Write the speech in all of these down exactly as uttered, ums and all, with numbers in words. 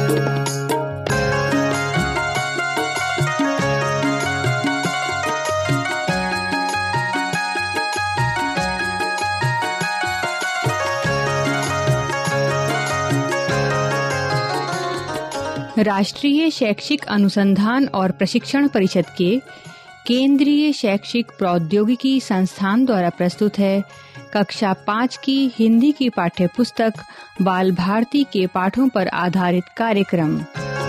राष्ट्रीय शैक्षिक अनुसंधान और प्रशिक्षण परिषद के केंद्रीय शैक्षिक प्रौद्योगिकी संस्थान द्वारा प्रस्तुत है कक्षा पाँच की हिंदी की पाठ्य पुस्तक बाल भारती के पाठों पर आधारित कार्यक्रम।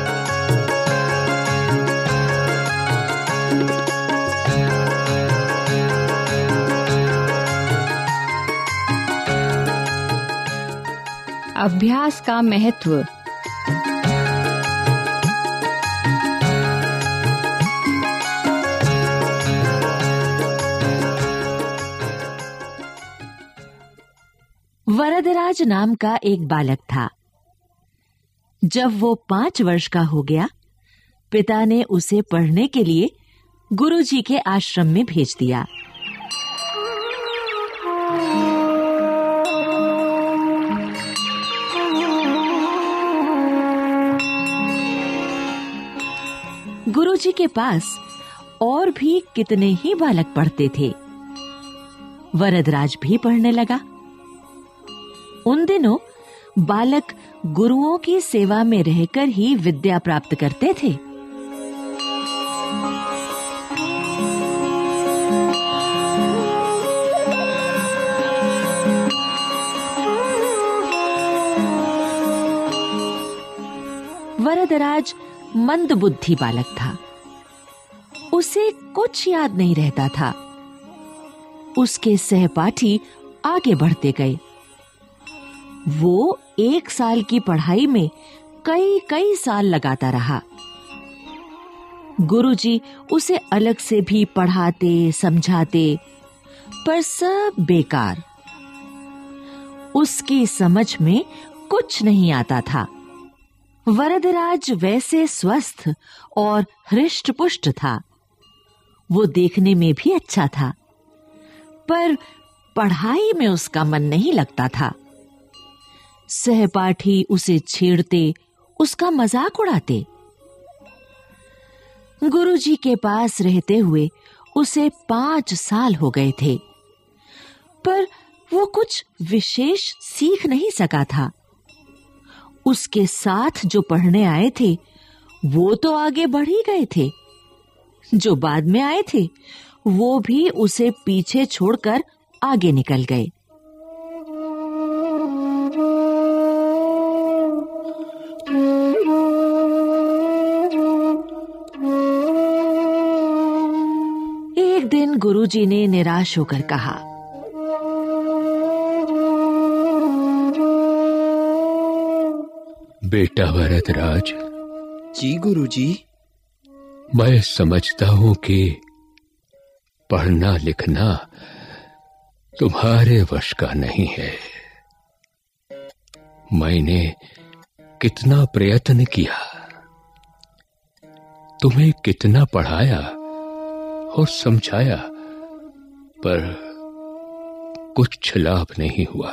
अभ्यास का महत्व। वरदराज नाम का एक बालक था। जब वो पांच वर्ष का हो गया, पिता ने उसे पढ़ने के लिए गुरुजी के आश्रम में भेज दिया। गुरुजी के पास और भी कितने ही बालक पढ़ते थे। वरदराज भी पढ़ने लगा। उन दिनों बालक गुरुओं की सेवा में रहकर ही विद्या प्राप्त करते थे। वरदराज मंदबुद्धि बालक था। उसे कुछ याद नहीं रहता था। उसके सहपाठी आगे बढ़ते गए। वो एक साल की पढ़ाई में कई कई साल लगाता रहा। गुरुजी उसे अलग से भी पढ़ाते समझाते, पर सब बेकार। उसकी समझ में कुछ नहीं आता था। वरदराज वैसे स्वस्थ और हृष्ट-पुष्ट था। वो देखने में भी अच्छा था, पर पढ़ाई में उसका मन नहीं लगता था। सहपाठी उसे छेड़ते, उसका मजाक उड़ाते। गुरुजी के पास रहते हुए उसे पांच साल हो गए थे, पर वो कुछ विशेष सीख नहीं सका था। उसके साथ जो पढ़ने आए थे, वो तो आगे बढ़ ही गए थे। जो बाद में आए थे, वो भी उसे पीछे छोड़कर आगे निकल गए। एक दिन गुरुजी ने निराश होकर कहा, बेटा वरदराज। जी गुरुजी। मैं समझता हूं कि पढ़ना लिखना तुम्हारे वश का नहीं है। मैंने कितना प्रयत्न किया, तुम्हें कितना पढ़ाया और समझाया, पर कुछ लाभ नहीं हुआ।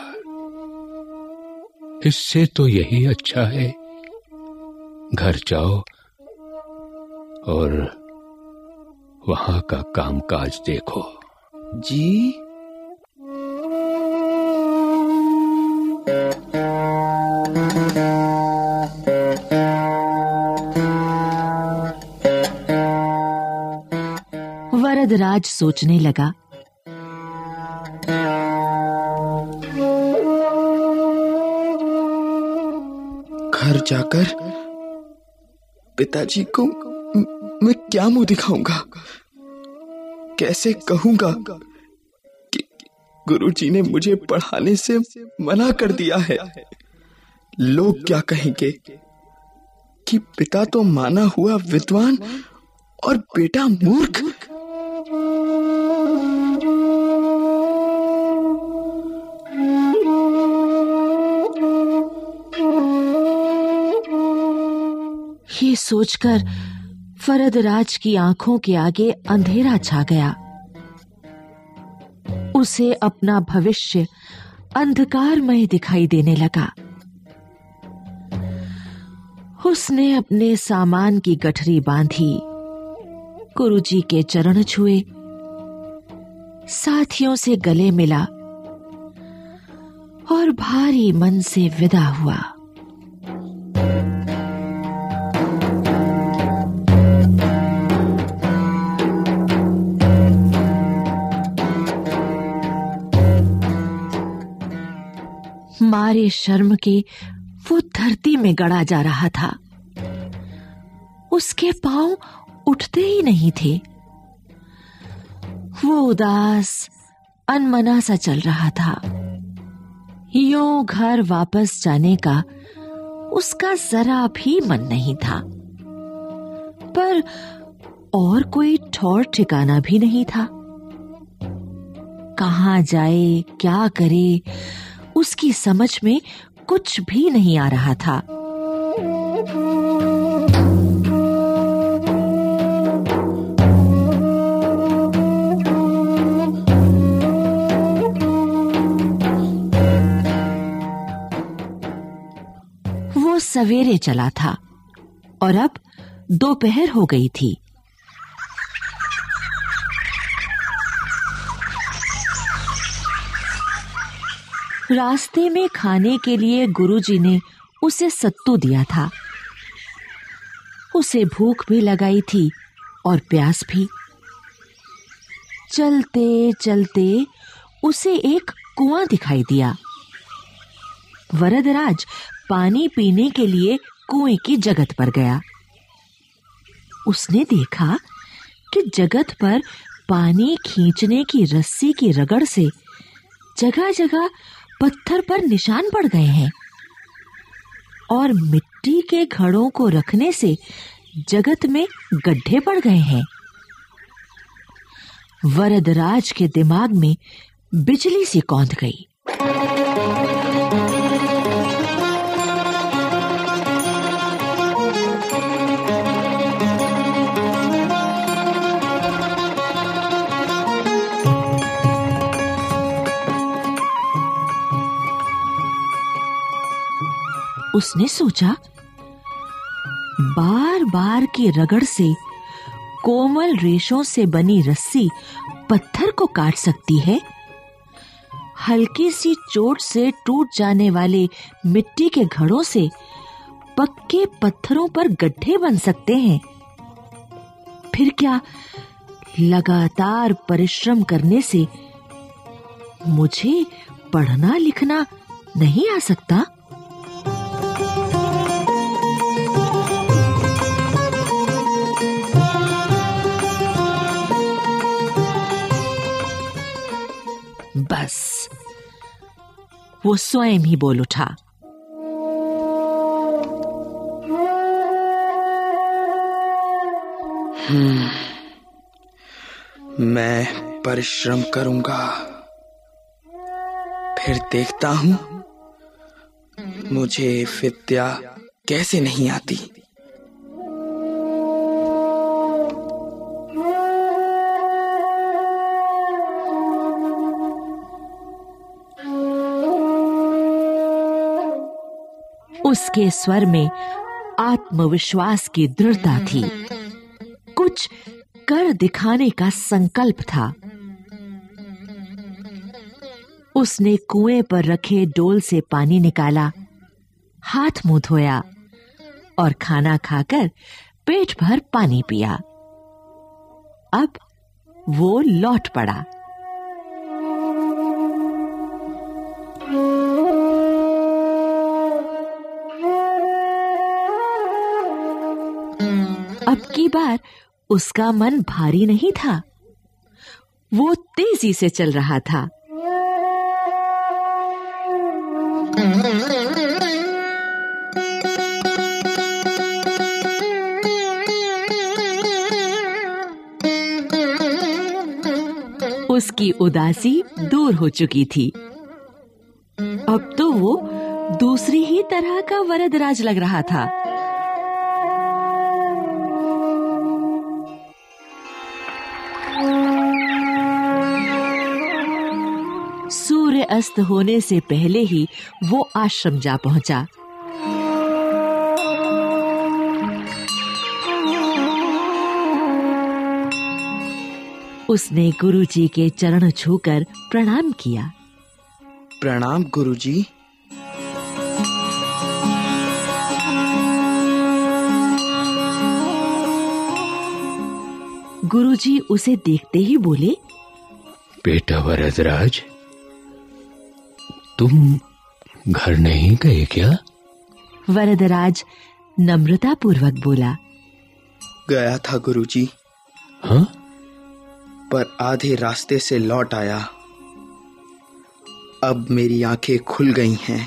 इससे तो यही अच्छा है घर जाओ और वहां का कामकाज देखो। जी। वरदराज सोचने लगा, घर जाकर पिताजी को मैं क्या मुंह दिखाऊंगा? कैसे कहूंगा कि गुरुजी ने मुझे पढ़ाने से मना कर दिया है? लोग क्या कहेंगे कि पिता तो माना हुआ विद्वान और बेटा मूर्ख। ये सोचकर वरदराज की आंखों के आगे अंधेरा छा गया। उसे अपना भविष्य अंधकारमय दिखाई देने लगा। उसने अपने सामान की गठरी बांधी, गुरुजी के चरण छुए, साथियों से गले मिला और भारी मन से विदा हुआ। मारे शर्म के वो धरती में गड़ा जा रहा था। उसके पांव उठते ही नहीं थे। वो उदास अनमना सा चल रहा था। यूं घर वापस जाने का उसका जरा भी मन नहीं था, पर और कोई ठौर ठिकाना भी नहीं था। कहां जाए, क्या करे, उसकी समझ में कुछ भी नहीं आ रहा था। वो सवेरे चला था और अब दोपहर हो गई थी। रास्ते में खाने के लिए गुरुजी ने उसे सत्तू दिया था। उसे भूख भी लगाई थी और प्यास भी। चलते चलते उसे एक कुआं दिखाई दिया। वरदराज पानी पीने के लिए कुएं की जगत पर गया। उसने देखा कि जगत पर पानी खींचने की रस्सी की रगड़ से जगह जगह पत्थर पर निशान पड़ गए हैं और मिट्टी के घड़ों को रखने से जगत में गड्ढे पड़ गए हैं। वरदराज के दिमाग में बिजली सी कौंध गई। उसने सोचा, बार बार की रगड़ से कोमल रेशों से बनी रस्सी पत्थर को काट सकती है, हल्की सी चोट से टूट जाने वाले मिट्टी के घड़ों से पक्के पत्थरों पर गड्ढे बन सकते हैं। फिर क्या लगातार परिश्रम करने से मुझे पढ़ना लिखना नहीं आ सकता? बस वो स्वयं ही बोल उठा, हम्म, मैं परिश्रम करूंगा, फिर देखता हूं मुझे विद्या कैसे नहीं आती। उसके स्वर में आत्मविश्वास की दृढ़ता थी। कुछ कर दिखाने का संकल्प था। उसने कुएं पर रखे डोल से पानी निकाला, हाथ मुंह धोया और खाना खाकर पेट भर पानी पिया। अब वो लौट पड़ा। अब की बार उसका मन भारी नहीं था। वो तेजी से चल रहा था। उसकी उदासी दूर हो चुकी थी। अब तो वो दूसरी ही तरह का वरदराज लग रहा था। सूर्य अस्त होने से पहले ही वो आश्रम जा पहुंचा। उसने गुरुजी के चरण छूकर प्रणाम किया। प्रणाम गुरुजी। गुरुजी उसे देखते ही बोले, बेटा वरदराज, तुम घर नहीं गए क्या? वरदराज नम्रता पूर्वक बोला, गया था गुरुजी। हाँ? पर आधे रास्ते से लौट आया। अब मेरी आंखें खुल गई हैं।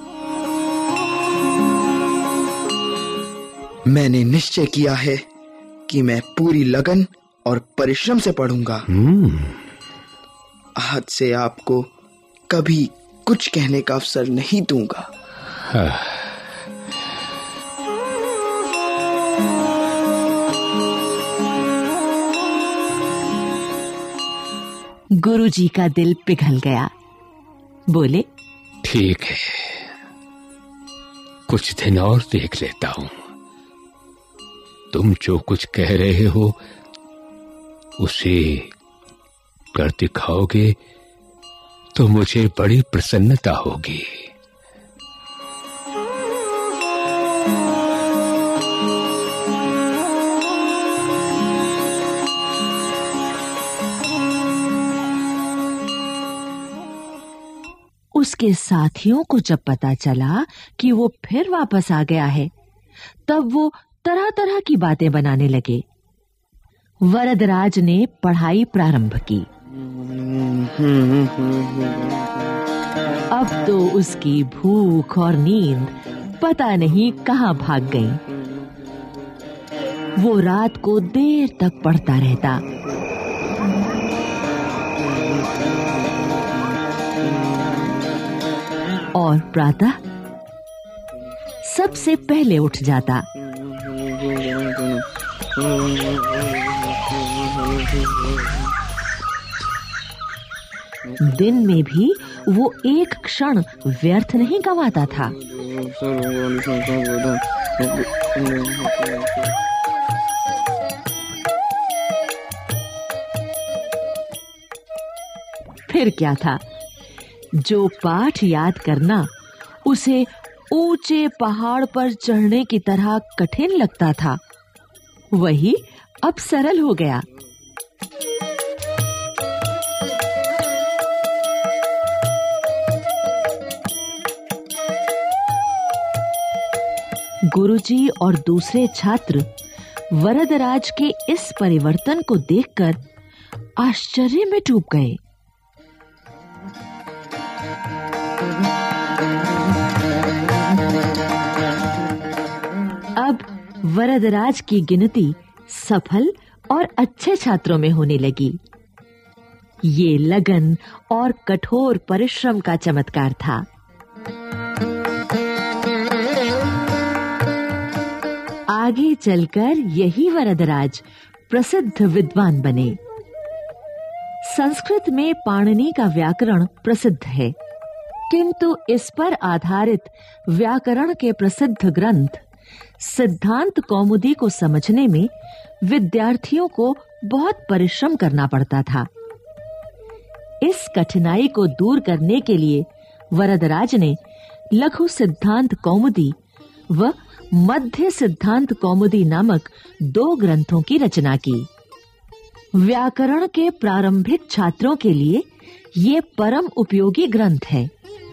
मैंने निश्चय किया है कि मैं पूरी लगन और परिश्रम से पढ़ूंगा। हम्म। आज से आपको कभी कुछ कहने का अवसर नहीं दूंगा। हाँ। गुरुजी का दिल पिघल गया। बोले, ठीक है, कुछ दिन और देख लेता हूं। तुम जो कुछ कह रहे हो उसे कर दिखाओगे तो मुझे बड़ी प्रसन्नता होगी। उसके साथियों को जब पता चला कि वो फिर वापस आ गया है, तब वो तरह तरह की बातें बनाने लगे। वरदराज ने पढ़ाई प्रारंभ की। अब तो उसकी भूख और नींद पता नहीं कहां भाग गईं। वो रात को देर तक पढ़ता रहता। और प्रातः सबसे पहले उठ जाता। दिन में भी वो एक क्षण व्यर्थ नहीं गंवाता था। फिर क्या था, जो पाठ याद करना उसे ऊंचे पहाड़ पर चढ़ने की तरह कठिन लगता था, वही अब सरल हो गया। गुरुजी और दूसरे छात्र वरदराज के इस परिवर्तन को देखकर आश्चर्य में डूब गए। अब वरदराज की गिनती सफल और अच्छे छात्रों में होने लगी। ये लगन और कठोर परिश्रम का चमत्कार था। आगे चलकर यही वरदराज प्रसिद्ध विद्वान बने। संस्कृत में पाणिनि का व्याकरण प्रसिद्ध है, किंतु इस पर आधारित व्याकरण के प्रसिद्ध ग्रंथ सिद्धांत कौमुदी को समझने में विद्यार्थियों को बहुत परिश्रम करना पड़ता था। इस कठिनाई को दूर करने के लिए वरदराज ने लघु सिद्धांत कौमुदी व मध्य सिद्धांत कौमुदी नामक दो ग्रंथों की रचना की। व्याकरण के प्रारंभिक छात्रों के लिए ये परम उपयोगी ग्रंथ है।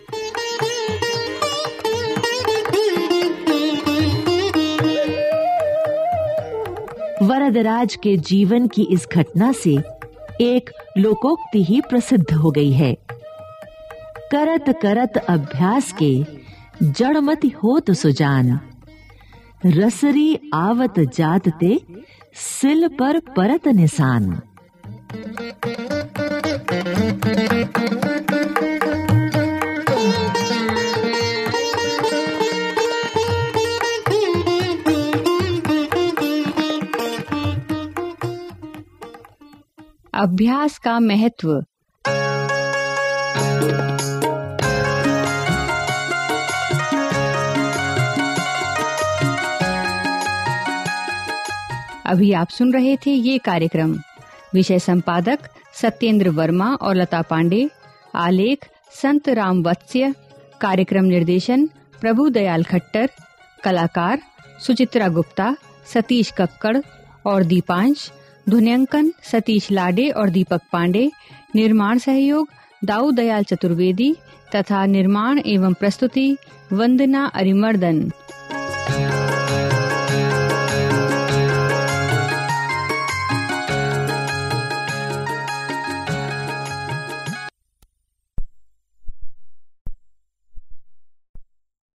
वरदराज के जीवन की इस घटना से एक लोकोक्ति ही प्रसिद्ध हो गई है। करत करत अभ्यास के जड़मति होत सुजान, रसरी आवत जात ते सिल पर परत निशान। अभ्यास का महत्व। अभी आप सुन रहे थे ये कार्यक्रम विषय संपादक सत्येंद्र वर्मा और लता पांडे। आलेख संत राम वत्स्य। कार्यक्रम निर्देशन प्रभु दयाल खट्टर। कलाकार सुचित्रा गुप्ता, सतीश कक्कड़ और दीपांश। ध्वन्यांकन सतीश लाडे और दीपक पांडे। निर्माण सहयोग दाऊ दयाल चतुर्वेदी तथा निर्माण एवं प्रस्तुति वंदना अरिमर्दन।